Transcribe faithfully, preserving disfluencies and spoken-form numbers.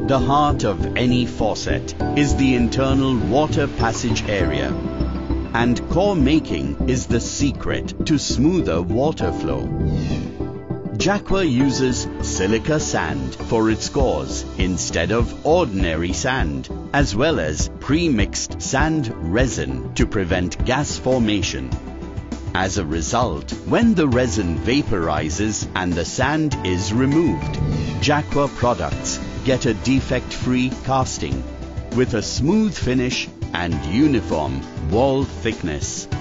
The heart of any faucet is the internal water passage area, and core making is the secret to smoother water flow. Jaquar uses silica sand for its cores instead of ordinary sand, as well as pre-mixed sand resin to prevent gas formation. As a result, when the resin vaporizes and the sand is removed, Jaquar products get a defect-free casting with a smooth finish and uniform wall thickness.